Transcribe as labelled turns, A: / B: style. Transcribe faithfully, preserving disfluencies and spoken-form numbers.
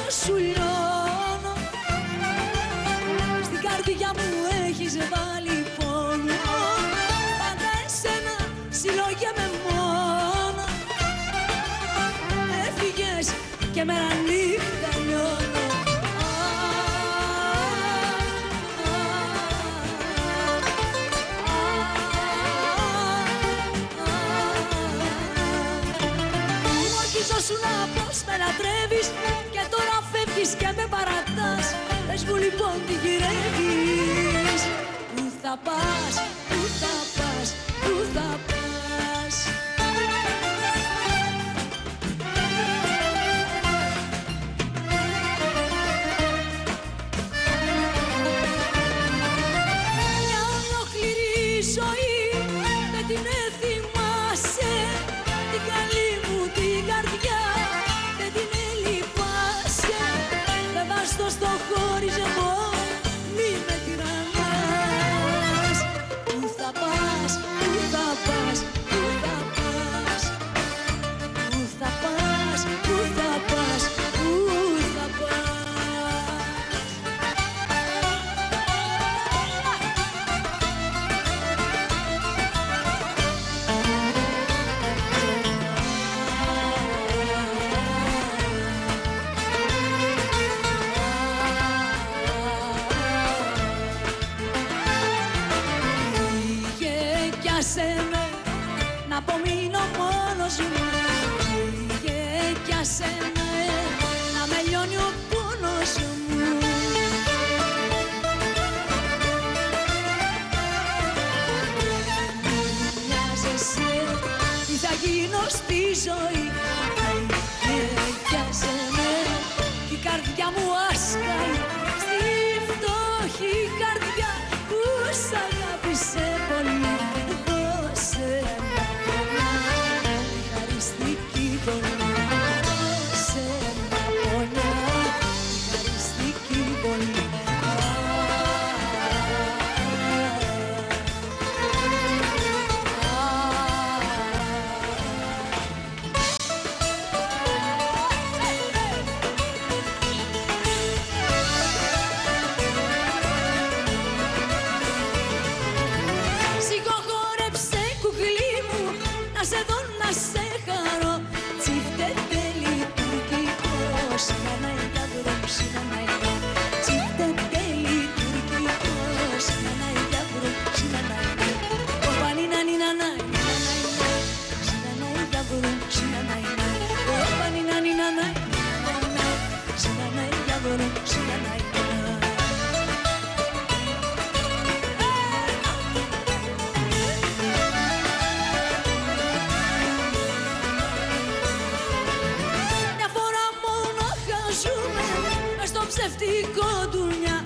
A: σου λιώνω. Στην καρδιά μου έχεις βάλει πόνο. Πάντα εσένα συλλογέμαι μόνο. Έφυγες και μέρα νύχτα λιώνω. Σου να πως με λατρεύεις και τώρα φεύγεις και με παρατάς. Πες μου λοιπόν τι γυρεύεις. Πού θα πας, πού θα πας, πού θα πας. Μια ολόκληρη ζωή με την θυμάσαι. Την καλή μου την καρδιά δεν την ελυπάσαι. Δεν βάζω στο χωρισμό, μη με τυραννάς. Πού θα πας, πού θα πας, πού θα πας. Πού θα πας, πού θα πας, πού θα πας. Με, να απομείνω μόνος μου. Φύγε κι άσε με, να με λιώνει ο πόνος μου. Μοιάζεσαι, τι θα γίνω στη ζωή. Φύγε κι άσε με, η καρδιά μου άσκαει. Στη φτώχη καρδιά που σ' αγάπησε πολύ. Να σε δω, να σε χαρώ. Τσίφτε τελειτουργικός, νανάει γιαβρό, συνανάει. Τσίφτε τελειτουργικός, νανάει γιαβρό, συνανάει. Κοπανί νανί νανάει, νανάει, συνανάει γιαβρό, συνανάει. Κοπανί νανί νανάει, νανάει, συνανάει γιαβρό, συνανάει. Ψευτικό ντουνιά